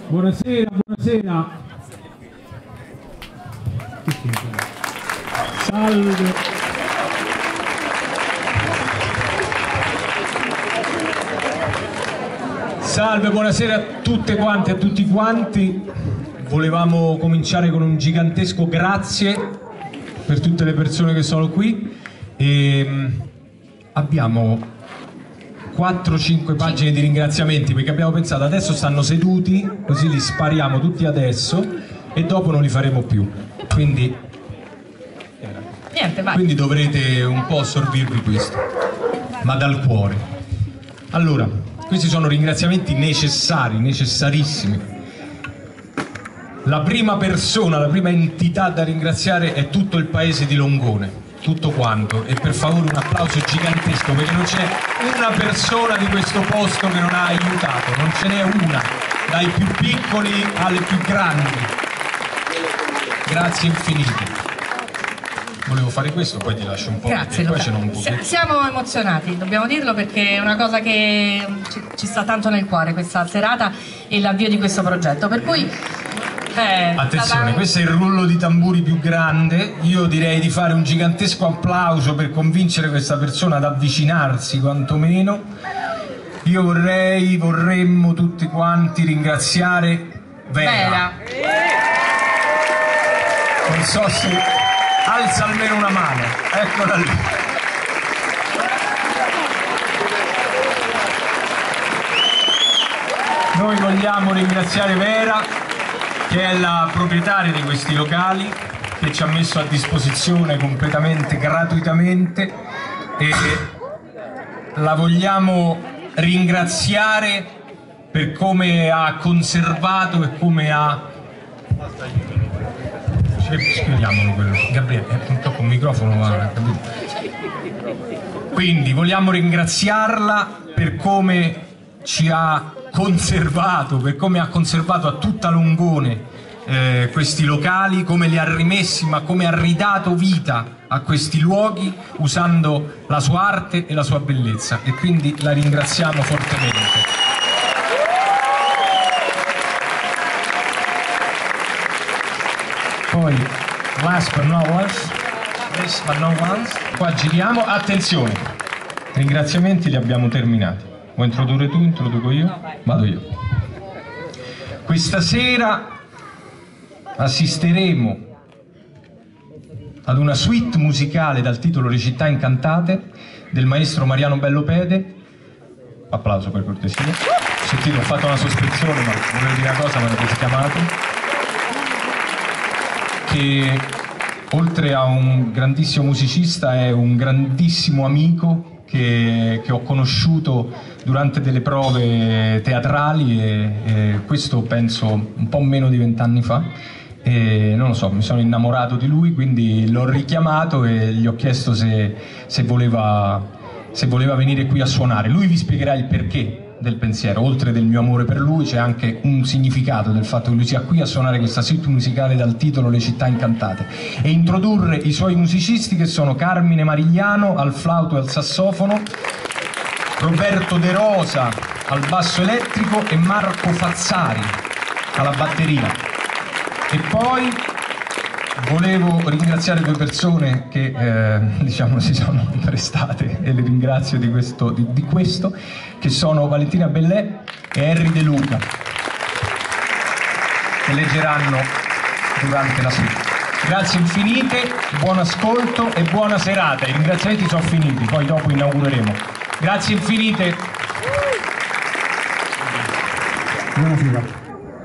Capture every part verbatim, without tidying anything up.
Buonasera, buonasera. Salve. Salve, buonasera a tutte quante e a tutti quanti. Volevamo cominciare con un gigantesco grazie per tutte le persone che sono qui. E abbiamo quattro cinque pagine di ringraziamenti, perché abbiamo pensato adesso stanno seduti, così li spariamo tutti adesso e dopo non li faremo più, quindi, Niente, vai. quindi dovrete un po' assorbirvi questo, ma dal cuore. Allora, questi sono ringraziamenti necessari, necessarissimi. La prima persona, la prima entità da ringraziare è tutto il paese di Longone, tutto quanto, e per favore un applauso gigantesco, perché non c'è una persona di questo posto che non ha aiutato, non ce n'è una, dai più piccoli alle più grandi. Grazie infinite. Volevo fare questo, poi ti lascio un po'. Grazie, poi ce n'ho un po'. Siamo emozionati, dobbiamo dirlo, perché è una cosa che ci, ci sta tanto nel cuore, questa serata e l'avvio di questo progetto, per cui Eh, attenzione, stata... questo è il rullo di tamburi più grande. Io direi di fare un gigantesco applauso per convincere questa persona ad avvicinarsi quantomeno. Io vorrei, vorremmo tutti quanti ringraziare Vera. Vera. Non so se alza almeno una mano, eccola lì. Noi vogliamo ringraziare Vera, che è la proprietaria di questi locali, che ci ha messo a disposizione completamente gratuitamente, e la vogliamo ringraziare per come ha conservato e come ha... Spieghiamolo quello, Gabriele, non tocco un microfono, ma... Quindi vogliamo ringraziarla per come ci ha conservato, per come ha conservato a tutta Longone eh, questi locali, come li ha rimessi, ma come ha ridato vita a questi luoghi usando la sua arte e la sua bellezza, e quindi la ringraziamo fortemente. Poi last but not least, last but not least, qua giriamo, attenzione, ringraziamenti li abbiamo terminati. Vuoi introdurre tu? Introduco io? Vado io. Questa sera assisteremo ad una suite musicale dal titolo Le città incantate del maestro Mariano Bellopede. Applauso per cortesia. Ho sentito, ho fatto una sospensione, ma volevo dire una cosa, ma l'ho chiamato. Che oltre a un grandissimo musicista è un grandissimo amico che, che ho conosciuto durante delle prove teatrali, e, e questo penso un po' meno di vent'anni fa, e non lo so, mi sono innamorato di lui, quindi l'ho richiamato e gli ho chiesto se, se, voleva, se voleva venire qui a suonare. Lui vi spiegherà il perché del pensiero, oltre del mio amore per lui c'è anche un significato del fatto che lui sia qui a suonare questa suite musicale dal titolo Le città incantate, e introdurre i suoi musicisti, che sono Carmine Marigliano al flauto e al sassofono, Roberto De Rosa al basso elettrico e Marco Fazzari alla batteria. E poi volevo ringraziare due persone che eh, diciamo si sono prestate, e le ringrazio di questo, di, di questo, che sono Valentina Bellè e Henry De Luca, che leggeranno durante la suite. Grazie infinite, buon ascolto e buona serata. I ringraziamenti sono finiti, poi dopo inaugureremo. Grazie infinite. Buonasera.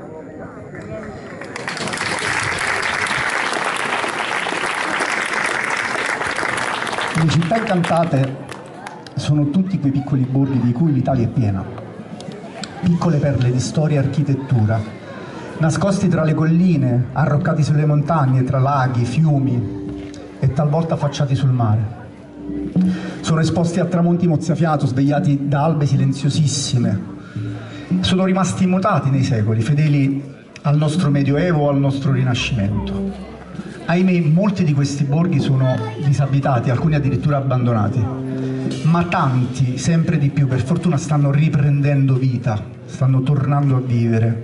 Le città incantate sono tutti quei piccoli borghi di cui l'Italia è piena. Piccole perle di storia e architettura, nascosti tra le colline, arroccati sulle montagne, tra laghi, fiumi e talvolta affacciati sul mare. Sono esposti a tramonti mozzafiato, svegliati da albe silenziosissime. Sono rimasti immutati nei secoli, fedeli al nostro Medioevo o al nostro Rinascimento. Ahimè, molti di questi borghi sono disabitati, alcuni addirittura abbandonati, ma tanti, sempre di più, per fortuna stanno riprendendo vita, stanno tornando a vivere,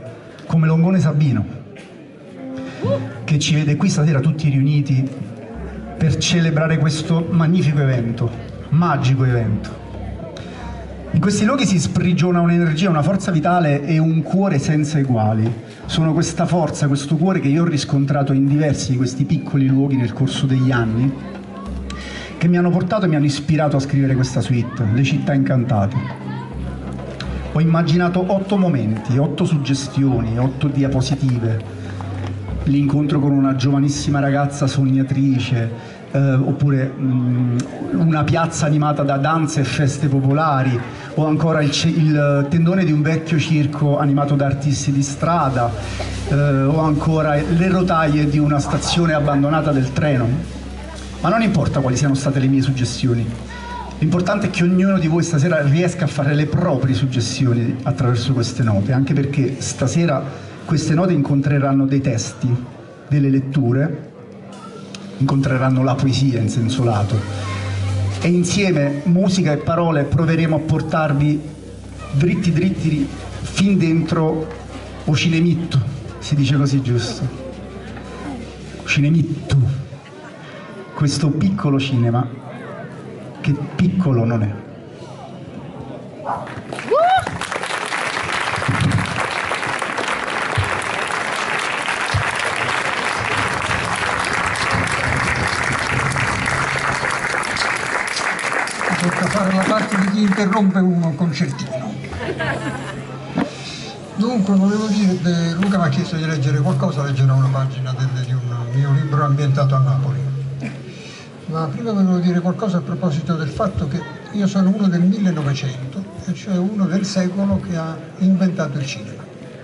come Longone Sabino, che ci vede qui stasera tutti riuniti per celebrare questo magnifico evento, magico evento. In questi luoghi si sprigiona un'energia, una forza vitale e un cuore senza eguali. Sono questa forza, questo cuore che io ho riscontrato in diversi di questi piccoli luoghi nel corso degli anni, che mi hanno portato e mi hanno ispirato a scrivere questa suite, Le città incantate. Ho immaginato otto momenti, otto suggestioni, otto diapositive, l'incontro con una giovanissima ragazza sognatrice, eh, oppure mh, una piazza animata da danze e feste popolari, o ancora il, il tendone di un vecchio circo animato da artisti di strada, eh, o ancora le rotaie di una stazione abbandonata del treno. Ma non importa quali siano state le mie suggestioni, l'importante è che ognuno di voi stasera riesca a fare le proprie suggestioni attraverso queste note, anche perché stasera queste note incontreranno dei testi, delle letture, incontreranno la poesia in senso lato, e insieme, musica e parole, proveremo a portarvi dritti dritti fin dentro o cinemitto, si dice così, giusto? Cinemitto, questo piccolo cinema che piccolo non è. Tocca fare la parte di chi interrompe un concertino. Dunque, volevo dire, Luca mi ha chiesto di leggere qualcosa, leggerò una pagina del, di un mio libro ambientato a Napoli. Ma prima volevo dire qualcosa a proposito del fatto che io sono uno del millenovecento, e cioè uno del secolo che ha inventato il cinema.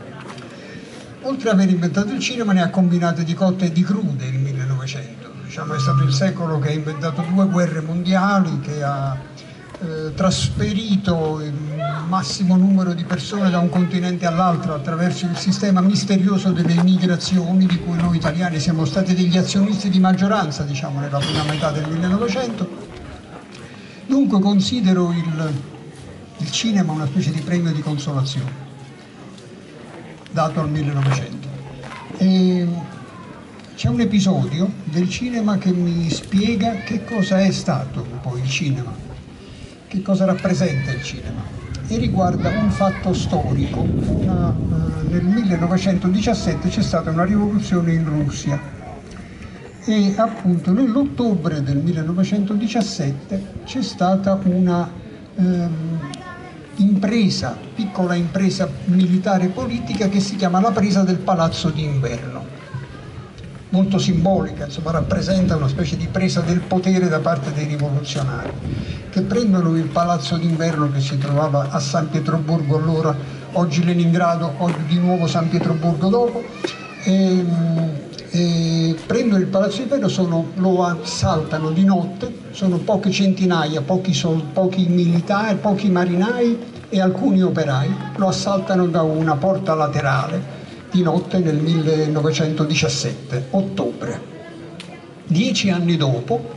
Oltre ad aver inventato il cinema, ne ha combinate di cotte e di crude il millenovecento. Diciamo, è stato il secolo che ha inventato due guerre mondiali, che ha eh, trasferito il massimo numero di persone da un continente all'altro attraverso il sistema misterioso delle immigrazioni, di cui noi italiani siamo stati degli azionisti di maggioranza, diciamo, nella prima metà del millenovecento. Dunque considero il, il cinema una specie di premio di consolazione dato al millenovecento. E c'è un episodio del cinema che mi spiega che cosa è stato poi il cinema, che cosa rappresenta il cinema, e riguarda un fatto storico. Una, uh, nel millenovecentodiciassette c'è stata una rivoluzione in Russia e appunto nell'ottobre del millenovecentodiciassette c'è stata una um, impresa, piccola impresa militare politica che si chiama la presa del Palazzo d'Inverno. Molto simbolica, insomma, rappresenta una specie di presa del potere da parte dei rivoluzionari, che prendono il Palazzo d'Inverno che si trovava a San Pietroburgo allora, oggi Leningrado, oggi di nuovo San Pietroburgo dopo, e, e prendono il Palazzo d'Inverno, sono, lo assaltano di notte, sono poche centinaia, pochi, sol, pochi militari, pochi marinai e alcuni operai, lo assaltano da una porta laterale di notte nel millenovecentodiciassette, ottobre. Dieci anni dopo,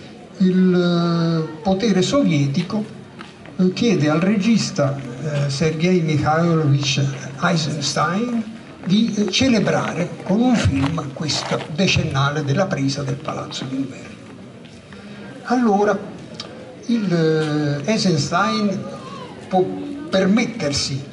il potere sovietico chiede al regista eh, Sergei Mikhailovich Eisenstein di celebrare con un film questo decennale della presa del Palazzo d'Inverno. Allora il eh, Eisenstein può permettersi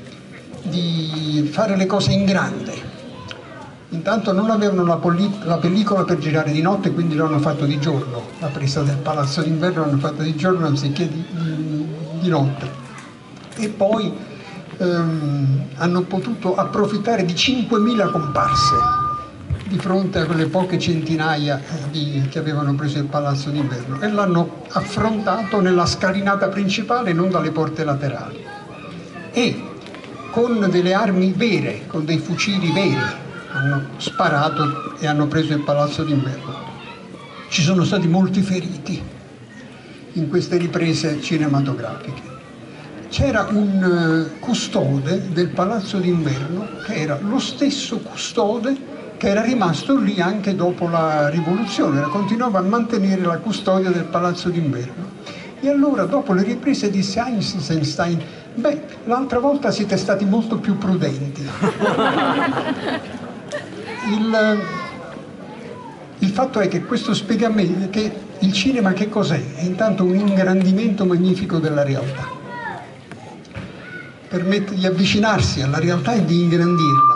di fare le cose in grande. Intanto non avevano la, la pellicola per girare di notte, quindi l'hanno fatto di giorno. La presa del Palazzo d'Inverno l'hanno fatta di giorno anziché di, di, di notte. E poi ehm, hanno potuto approfittare di cinquemila comparse di fronte a quelle poche centinaia di, che avevano preso il Palazzo d'Inverno, e l'hanno affrontato nella scalinata principale, non dalle porte laterali. E con delle armi vere, con dei fucili veri, hanno sparato e hanno preso il Palazzo d'Inverno. Ci sono stati molti feriti in queste riprese cinematografiche. C'era un custode del Palazzo d'Inverno che era lo stesso custode che era rimasto lì anche dopo la rivoluzione, continuava a mantenere la custodia del Palazzo d'Inverno. E allora, dopo le riprese, disse Eisenstein: Beh, l'altra volta siete stati molto più prudenti. Il, il fatto è che questo spiega a me che il cinema che cos'è? È intanto un ingrandimento magnifico della realtà. Permette di avvicinarsi alla realtà e di ingrandirla.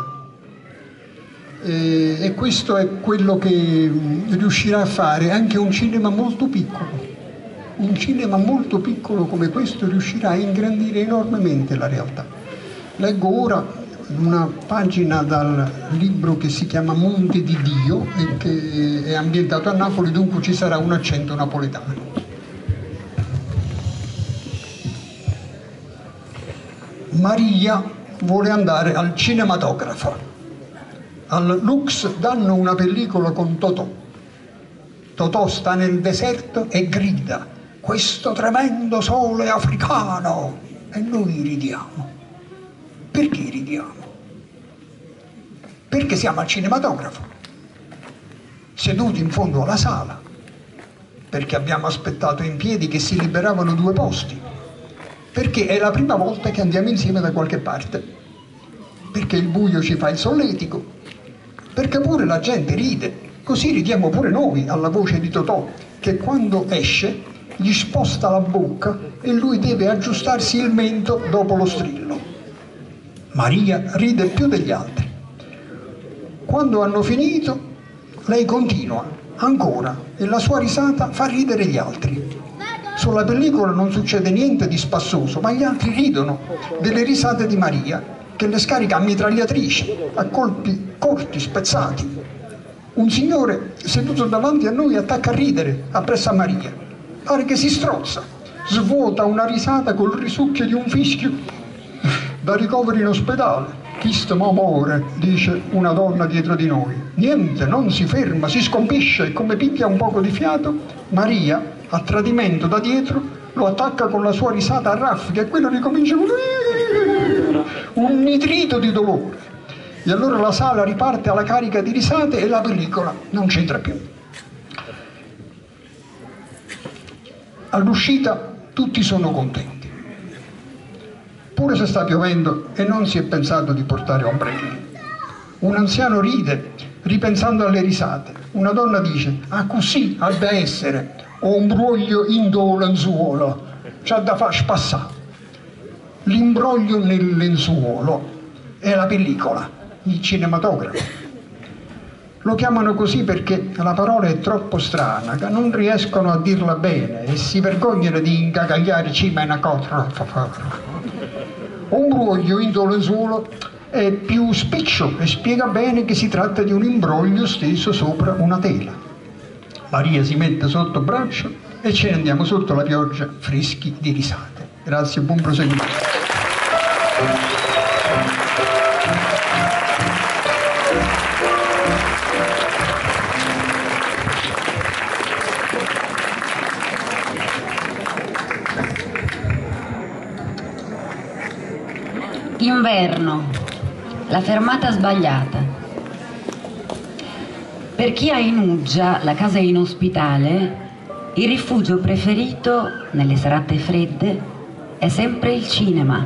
E, e questo è quello che riuscirà a fare anche un cinema molto piccolo. Un cinema molto piccolo come questo riuscirà a ingrandire enormemente la realtà. Leggo ora una pagina dal libro che si chiama Monte di Dio e che è ambientato a Napoli, dunque ci sarà un accento napoletano. Maria vuole andare al cinematografo. Al Lux danno una pellicola con Totò. Totò sta nel deserto e grida: questo tremendo sole africano! E noi ridiamo. Perché ridiamo? Perché siamo al cinematografo, seduti in fondo alla sala, perché abbiamo aspettato in piedi che si liberavano due posti, perché è la prima volta che andiamo insieme da qualche parte, perché il buio ci fa il solletico, perché pure la gente ride, così ridiamo pure noi alla voce di Totò, che quando esce gli sposta la bocca e lui deve aggiustarsi il mento dopo lo strillo. Maria ride più degli altri. Quando hanno finito, lei continua ancora e la sua risata fa ridere gli altri. Sulla pellicola non succede niente di spassoso, ma gli altri ridono delle risate di Maria, che le scarica a mitragliatrice, a colpi corti, spezzati. Un signore seduto davanti a noi attacca a ridere appresso a Maria. Pare che si strozza, svuota una risata col risucchio di un fischio da ricovero in ospedale. Chi stiamo amore, dice una donna dietro di noi. Niente, non si ferma, si scompisce e come picchia un poco di fiato, Maria, a tradimento da dietro, lo attacca con la sua risata a raffica e quello ricomincia un nitrito di dolore. E allora la sala riparte alla carica di risate e la pellicola non c'entra più. All'uscita tutti sono contenti. Pure se sta piovendo e non si è pensato di portare ombrelli. Un anziano ride, ripensando alle risate. Una donna dice: ah, così ha da essere, ho un broglio in do lenzuolo, c'ha da far spassare. L'imbroglio nel lenzuolo è la pellicola, il cinematografo. Lo chiamano così perché la parola è troppo strana, che non riescono a dirla bene e si vergognano di incagagliare cima in una cosa. Un broglio in do lenzuolo è più spiccio e spiega bene che si tratta di un imbroglio steso sopra una tela. Maria si mette sotto braccio e ce ne andiamo sotto la pioggia freschi di risate. Grazie e buon proseguimento. Inverno, la fermata sbagliata. Per chi ha in Uggia la casa inospitale, il rifugio preferito nelle serate fredde è sempre il cinema.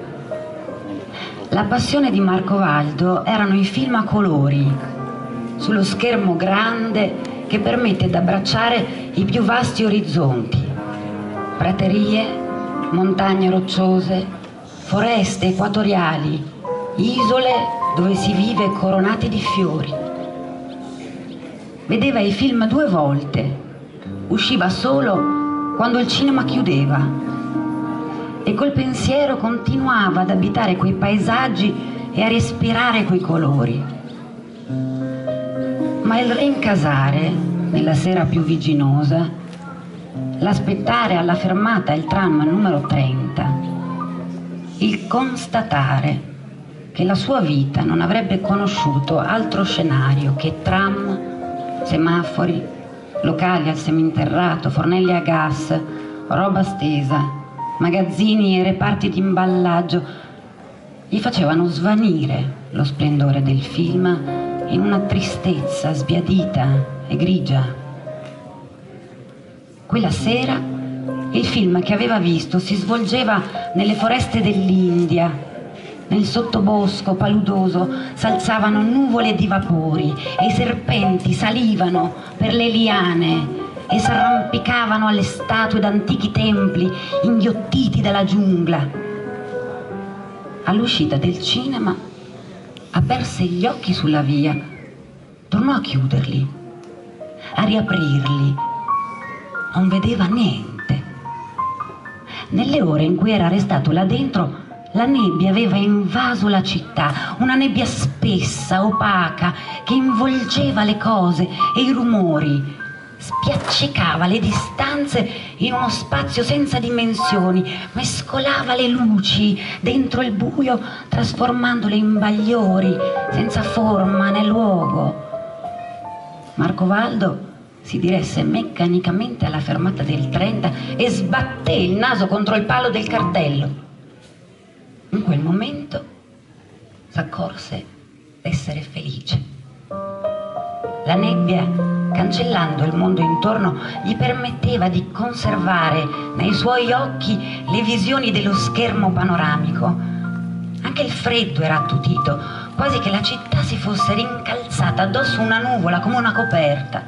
La passione di Marco Valdo erano i film a colori, sullo schermo grande che permette di abbracciare i più vasti orizzonti, praterie, montagne rocciose, foreste equatoriali, isole dove si vive coronati di fiori. Vedeva i film due volte, usciva solo quando il cinema chiudeva e col pensiero continuava ad abitare quei paesaggi e a respirare quei colori. Ma il rincasare, nella sera più viginosa, l'aspettare alla fermata il tram numero trenta, il constatare che la sua vita non avrebbe conosciuto altro scenario che tram, semafori, locali al seminterrato, fornelli a gas, roba stesa, magazzini e reparti di imballaggio, gli facevano svanire lo splendore del film in una tristezza sbiadita e grigia. Quella sera Il film che aveva visto si svolgeva nelle foreste dell'India. Nel sottobosco paludoso s'alzavano nuvole di vapori e i serpenti salivano per le liane e s'arrampicavano alle statue d'antichi templi inghiottiti dalla giungla. All'uscita del cinema aperse gli occhi sulla via, tornò a chiuderli, a riaprirli. Non vedeva niente. Nelle ore in cui era restato là dentro, la nebbia aveva invaso la città, una nebbia spessa, opaca, che involgeva le cose e i rumori, spiaccicava le distanze in uno spazio senza dimensioni, mescolava le luci dentro il buio, trasformandole in bagliori senza forma né luogo. Marcovaldo si diresse meccanicamente alla fermata del trenta e sbatté il naso contro il palo del cartello. In quel momento s'accorse d'essere felice. La nebbia, cancellando il mondo intorno, gli permetteva di conservare nei suoi occhi le visioni dello schermo panoramico. Anche il freddo era attutito, quasi che la città si fosse rincalzata addosso una nuvola come una coperta.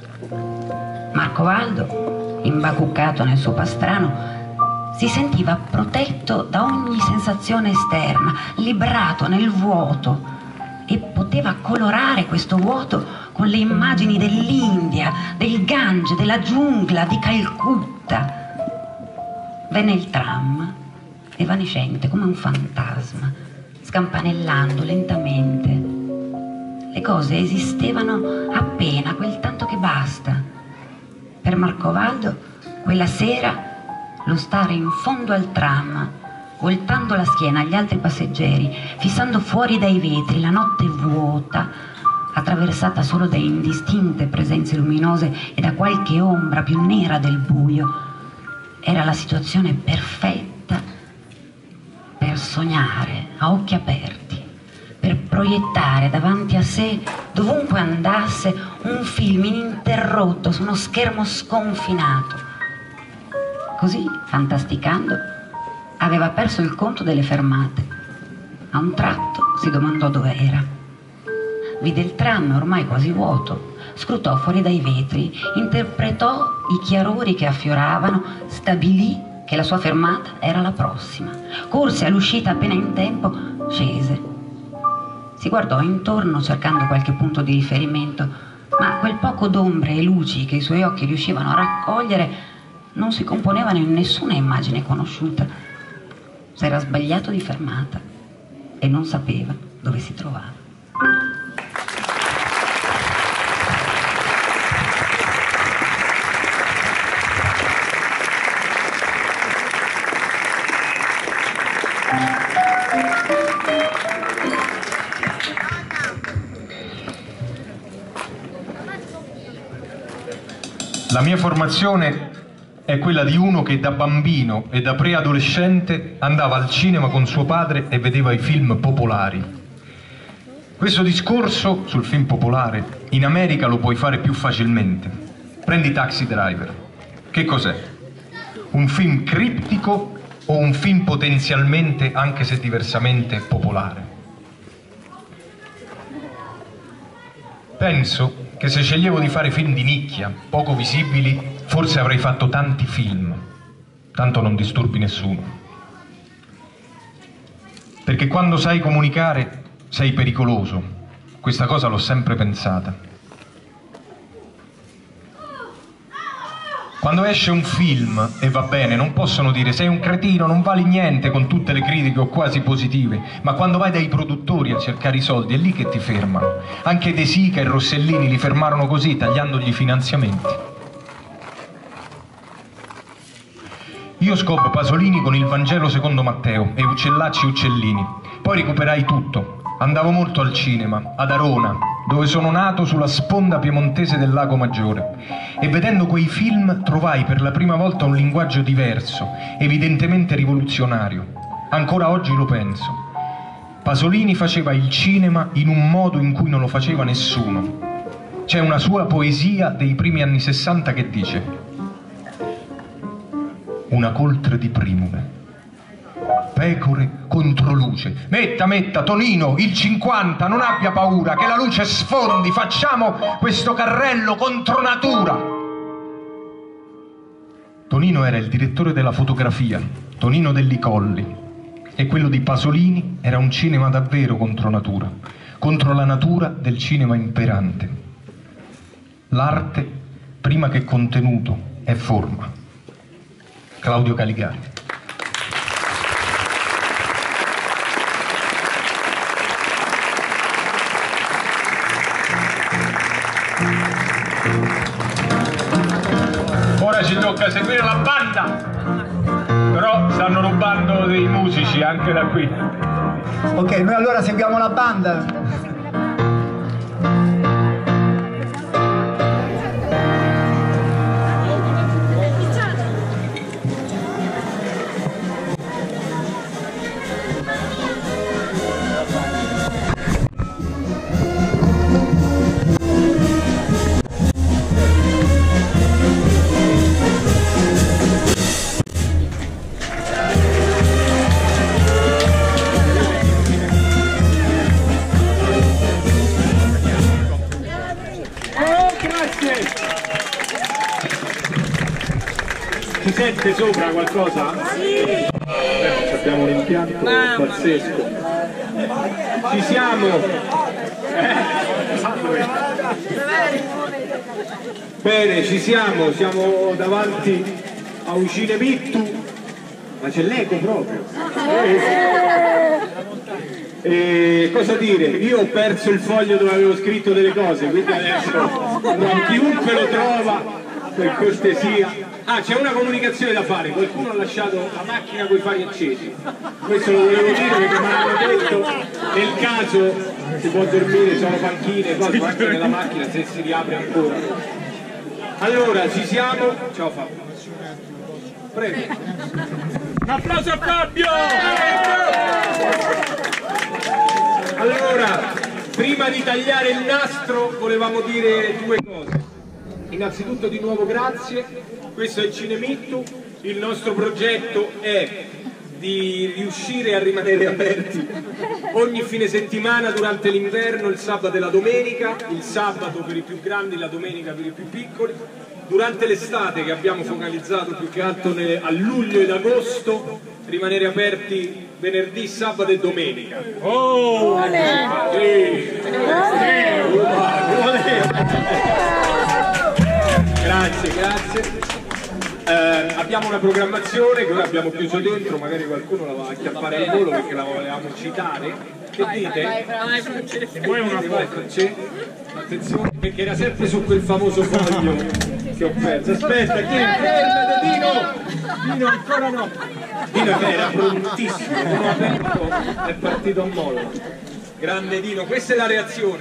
Marcovaldo, imbacuccato nel suo pastrano, si sentiva protetto da ogni sensazione esterna, librato nel vuoto, e poteva colorare questo vuoto con le immagini dell'India, del Gange, della giungla, di Calcutta. Venne il tram, evanescente come un fantasma, scampanellando lentamente. Le cose esistevano appena, quel tanto che basta. Per Marcovaldo, quella sera, lo stare in fondo al tram, voltando la schiena agli altri passeggeri, fissando fuori dai vetri la notte vuota, attraversata solo da indistinte presenze luminose e da qualche ombra più nera del buio, era la situazione perfetta per sognare a occhi aperti, per proiettare davanti a sé, dovunque andasse, un film ininterrotto su uno schermo sconfinato. Così, fantasticando, aveva perso il conto delle fermate. A un tratto si domandò dove era. Vide il tram ormai quasi vuoto, scrutò fuori dai vetri, interpretò i chiarori che affioravano, stabilì che la sua fermata era la prossima. Corse all'uscita appena in tempo, scese. Si guardò intorno cercando qualche punto di riferimento, ma quel poco d'ombre e luci che i suoi occhi riuscivano a raccogliere non si componevano in nessuna immagine conosciuta. S'era sbagliato di fermata e non sapeva dove si trovava. La mia formazione è quella di uno che da bambino e da preadolescente andava al cinema con suo padre e vedeva i film popolari. Questo discorso sul film popolare in America lo puoi fare più facilmente. Prendi Taxi Driver. Che cos'è? Un film criptico o un film potenzialmente, anche se diversamente, popolare? Penso che se sceglievo di fare film di nicchia, poco visibili, forse avrei fatto tanti film, tanto non disturbi nessuno. Perché quando sai comunicare sei pericoloso, questa cosa l'ho sempre pensata. Quando esce un film, e va bene, non possono dire sei un cretino, non vali niente, con tutte le critiche o quasi positive, ma quando vai dai produttori a cercare i soldi è lì che ti fermano. Anche De Sica e Rossellini li fermarono così, tagliandogli i finanziamenti. Io scopro Pasolini con il Vangelo secondo Matteo e Uccellacci Uccellini, poi recuperai tutto. Andavo molto al cinema, ad Arona, dove sono nato sulla sponda piemontese del Lago Maggiore, e vedendo quei film trovai per la prima volta un linguaggio diverso, evidentemente rivoluzionario. Ancora oggi lo penso. Pasolini faceva il cinema in un modo in cui non lo faceva nessuno. C'è una sua poesia dei primi anni sessanta che dice: una coltre di primume. Pecore contro luce. Metta, metta, Tonino, il cinquanta, non abbia paura, che la luce sfondi, facciamo questo carrello contro natura. Tonino era il direttore della fotografia, Tonino Delli Colli, e quello di Pasolini era un cinema davvero contro natura, contro la natura del cinema imperante. L'arte, prima che contenuto, è forma. Claudio Caligari. Ora ci tocca seguire la banda, però stanno rubando dei musici anche da qui. Ok, noi allora seguiamo la banda. Si sente sopra qualcosa? Sì! Eh, abbiamo un impianto pazzesco. Ci siamo! Eh? Bene, ci siamo, siamo davanti a un cinemittu, ma c'è l'eco proprio. E cosa dire? Io ho perso il foglio dove avevo scritto delle cose, quindi adesso chiunque lo trova, per cortesia. Ah, c'è una comunicazione da fare, qualcuno ha lasciato la macchina con i fari accesi. Questo lo volevo dire perché mi hanno detto, nel caso si può dormire, sono panchine, cose, ma anche nella macchina se si riapre ancora. Allora, ci siamo. Ciao Fabio. Prego. Un applauso a Fabio! Allora, prima di tagliare il nastro volevamo dire due cose. Innanzitutto di nuovo grazie, questo è il Cinemittu, il nostro progetto è di riuscire a rimanere aperti ogni fine settimana durante l'inverno, il sabato e la domenica, il sabato per i più grandi, la domenica per i più piccoli, durante l'estate che abbiamo focalizzato più che altro a luglio ed agosto, rimanere aperti venerdì, sabato e domenica. Oh! Sì. Grazie, grazie. Eh, abbiamo una programmazione che ora abbiamo chiuso dentro, magari qualcuno la va a chiappare al volo perché la volevamo citare. Che dite? Vuoi una foto? Attenzione, perché era sempre su quel famoso foglio che ho perso. Aspetta, chi è? Fermate, Dino! Dino, ancora no! Dino era prontissimo, non ho aperto, è partito a mollo. Grande Dino, questa è la reazione.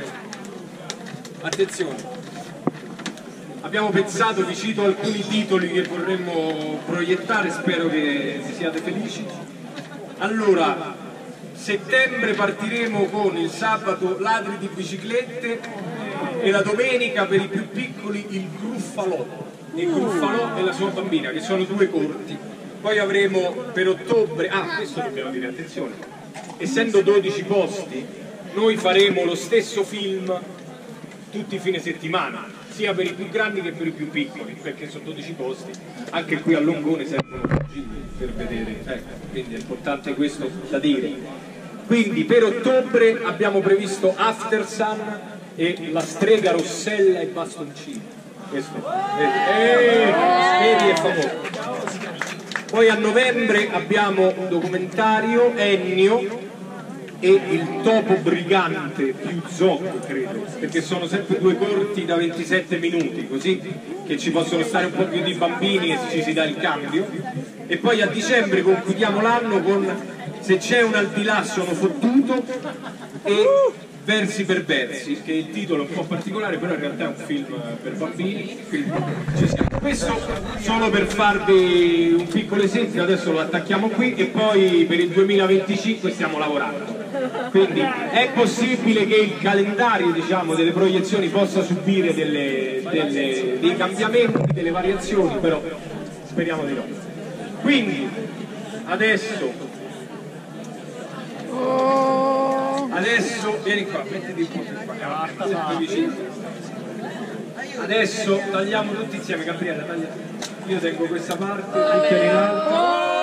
Attenzione. Abbiamo pensato, vi cito alcuni titoli che vorremmo proiettare, spero che siate felici. Allora, settembre partiremo con il sabato Ladri di biciclette e la domenica per i più piccoli il Gruffalò, il Gruffalò e la sua bambina, che sono due corti. Poi avremo per ottobre, ah questo dobbiamo dire, attenzione, essendo dodici posti, noi faremo lo stesso film tutti i fine settimana, sia per i più grandi che per i più piccoli, perché sono dodici posti, anche qui a Longone servono cugini per vedere, ecco, quindi è importante questo da dire. Quindi per ottobre abbiamo previsto After Sun e La strega Rossella e bastoncini, questo, vedi, vedi è famoso. Poi a novembre abbiamo un documentario, Ennio, e il topo brigante più zocco, credo, perché sono sempre due corti da ventisette minuti, così che ci possono stare un po' più di bambini e ci si dà il cambio. E poi a dicembre concludiamo l'anno con Se c'è un al di là sono fottuto e Versi per versi, che il titolo è un po' particolare, però in realtà è un film per bambini, quindi ci siamo. Questo solo per farvi un piccolo esempio, adesso lo attacchiamo qui e poi per il duemilaventicinque stiamo lavorando. Quindi è possibile che il calendario, diciamo, delle proiezioni possa subire delle, delle, dei cambiamenti, delle variazioni, però speriamo di no. Quindi adesso adesso vieni qua, mettiti un po' più qua, più vicino. Adesso tagliamo tutti insieme. Gabriele, taglia. Io tengo questa parte, bicchiere in alto.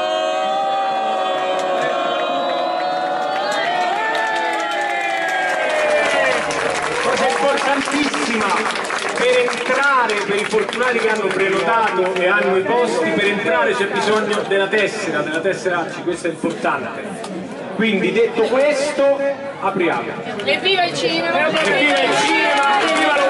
Cosa importantissima, per entrare, per i fortunati che hanno prenotato e hanno i posti, per entrare c'è bisogno della tessera, della tessera A C I, questo è importante. Quindi detto questo, apriamo. Evviva il cinema! Evviva il cinema! Evviva la